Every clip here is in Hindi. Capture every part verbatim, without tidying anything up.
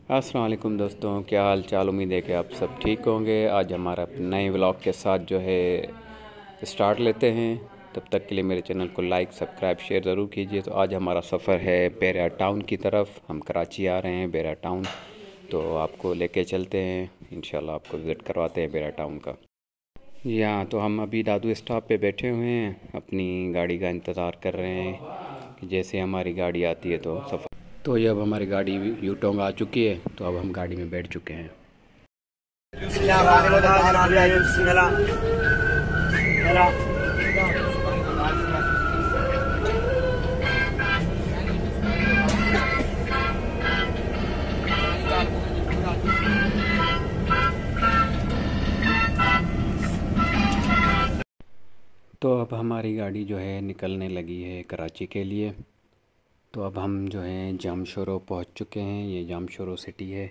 अस्सलाम वालेकुम दोस्तों, क्या हाल चाल। उम्मीद है कि आप सब ठीक होंगे। आज हमारा नए व्लॉग के साथ जो है स्टार्ट लेते हैं। तब तक के लिए मेरे चैनल को लाइक सब्सक्राइब शेयर ज़रूर कीजिए। तो आज हमारा सफ़र है बेरा टाउन की तरफ। हम कराची आ रहे हैं बेरा टाउन, तो आपको लेके चलते हैं। इंशाल्लाह आपको विज़िट करवाते हैं बेरा टाउन का। यहाँ तो हम अभी दादू स्टॉप पे बैठे हुए हैं, अपनी गाड़ी का इंतज़ार कर रहे हैं कि जैसे हमारी गाड़ी आती है तो सफ़र। तो ये अब हमारी गाड़ी यूटोंग आ चुकी है, तो अब हम गाड़ी में बैठ चुके हैं। तो अब हमारी गाड़ी जो है निकलने लगी है कराची के लिए। तो अब हम जो है जामशोरो पहुंच चुके हैं। ये जामशोरो सिटी है।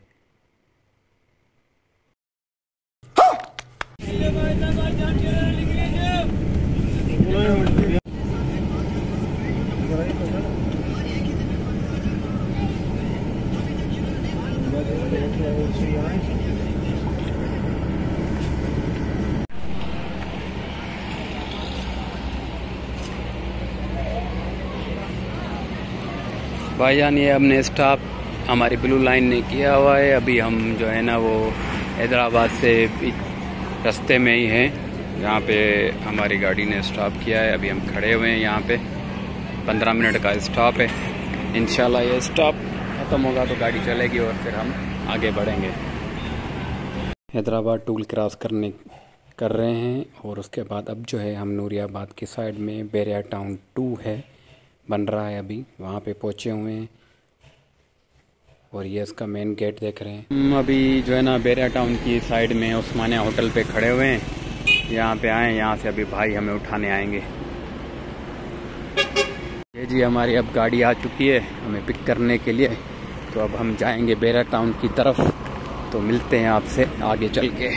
भाईजान ये हमने स्टॉप हमारी ब्लू लाइन ने किया हुआ है। अभी हम जो है ना वो हैदराबाद से रास्ते में ही हैं, जहाँ पे हमारी गाड़ी ने स्टॉप किया है। अभी हम खड़े हुए हैं यहाँ पे। पंद्रह मिनट का स्टॉप है। इंशाल्लाह ये स्टॉप ख़त्म होगा तो गाड़ी चलेगी और फिर हम आगे बढ़ेंगे। हैदराबाद टूल क्रॉस करने कर रहे हैं और उसके बाद अब जो है हम नूरियाबाद की साइड में बेरिया टाउन टू है, बन रहा है, अभी वहाँ पे पहुँचे हुए हैं। और ये इसका मेन गेट देख रहे हैं। हम अभी जो है ना बेरिया टाउन की साइड में उस्मानिया होटल पे खड़े हुए हैं। यहाँ पे आए, यहाँ से अभी भाई हमें उठाने आएंगे। ये जी हमारी अब गाड़ी आ चुकी है हमें पिक करने के लिए। तो अब हम जाएंगे बेरिया टाउन की तरफ। तो मिलते हैं आपसे आगे चल के।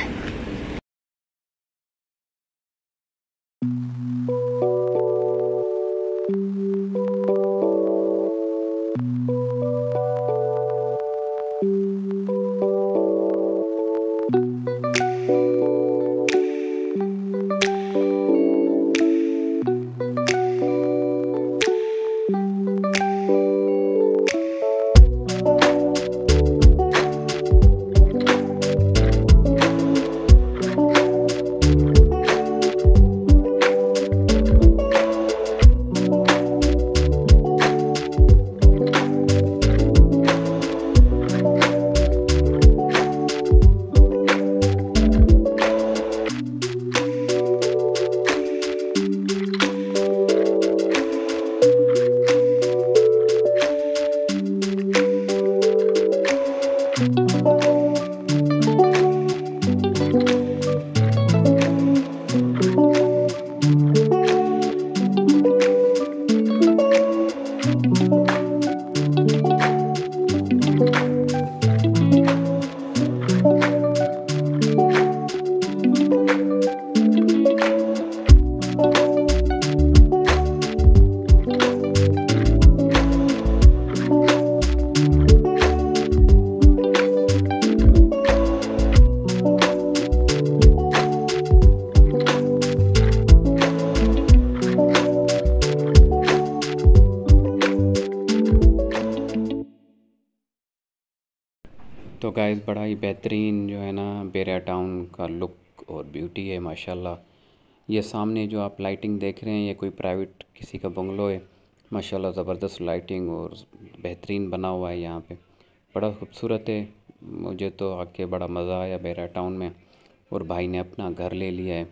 तो गाइस बड़ा ही बेहतरीन जो है ना बेरिया टाउन का लुक और ब्यूटी है माशाल्लाह। ये सामने जो आप लाइटिंग देख रहे हैं ये कोई प्राइवेट किसी का बंगलो है। माशाल्लाह ज़बरदस्त लाइटिंग और बेहतरीन बना हुआ है यहाँ पे, बड़ा खूबसूरत है। मुझे तो आके बड़ा मज़ा आया बेरिया टाउन में। और भाई ने अपना घर ले लिया है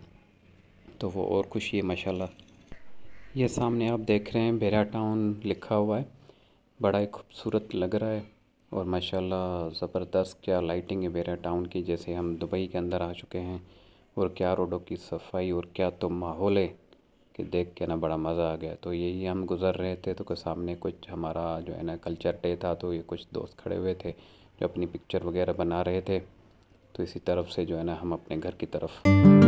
तो वो और खुशी है माशाल्लाह। ये सामने आप देख रहे हैं बेरिया टाउन लिखा हुआ है, बड़ा ही खूबसूरत लग रहा है। और माशाल्लाह ज़बरदस्त क्या लाइटिंग है बेरिया टाउन की, जैसे हम दुबई के अंदर आ चुके हैं। और क्या रोडों की सफाई और क्या तो माहौल है कि देख के ना बड़ा मज़ा आ गया। तो यही हम गुज़र रहे थे तो सामने कुछ हमारा जो है ना कल्चर डे था, तो ये कुछ दोस्त खड़े हुए थे जो अपनी पिक्चर वगैरह बना रहे थे। तो इसी तरफ से जो है ना हम अपने घर की तरफ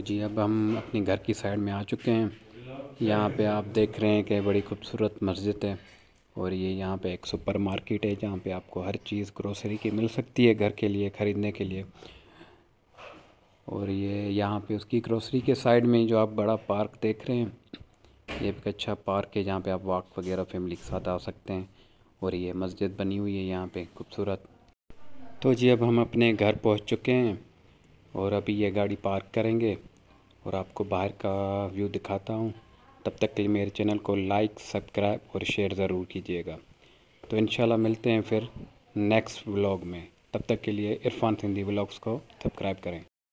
जी अब हम अपने घर की साइड में आ चुके हैं। यहाँ पे आप देख रहे हैं कि बड़ी खूबसूरत मस्जिद है और ये यहाँ पे एक सुपर मार्केट है जहाँ पे आपको हर चीज़ ग्रोसरी की मिल सकती है घर के लिए ख़रीदने के लिए। और ये यहाँ पे उसकी ग्रोसरी के साइड में जो आप बड़ा पार्क देख रहे हैं, ये एक अच्छा पार्क है जहाँ पे आप वॉक वगैरह फैमिली के साथ आ सकते हैं। और ये मस्जिद बनी हुई है यहाँ पे खूबसूरत। तो जी अब हम अपने घर पहुँच चुके हैं और अभी ये गाड़ी पार्क करेंगे और आपको बाहर का व्यू दिखाता हूँ। तब तक के लिए मेरे चैनल को लाइक सब्सक्राइब और शेयर ज़रूर कीजिएगा। तो इंशाल्लाह मिलते हैं फिर नेक्स्ट व्लॉग में। तब तक के लिए इरफान सिंधी व्लॉग्स को सब्सक्राइब करें।